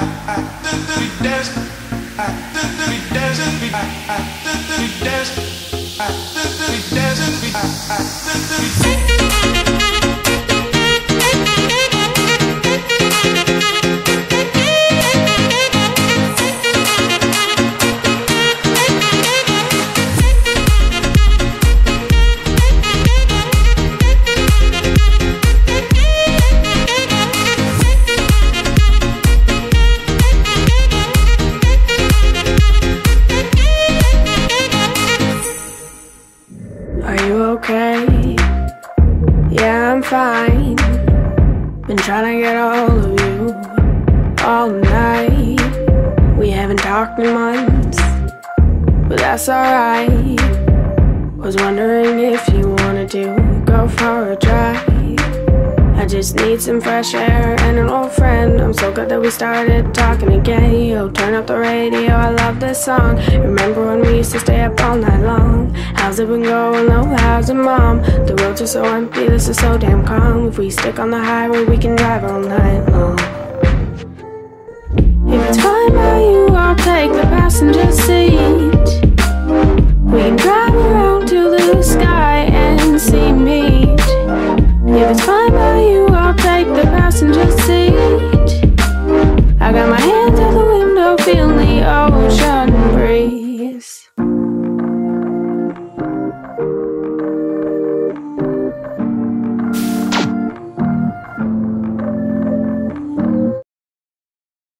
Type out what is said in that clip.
Fine. Been trying to get a hold of you all night. We haven't talked in months, but that's alright. Was wondering if you wanted to go for a drive. I just need some fresh air and an old friend. I'm so glad that we started talking again. Yo, turn up the radio, I love this song. Remember when we used to stay up all night long? How's it been going? Oh, how's it, mom? The roads are so empty, this is so damn calm. If we stick on the highway, we can drive all night long. If it's fine by you, I'll take the passenger seat. We can drive around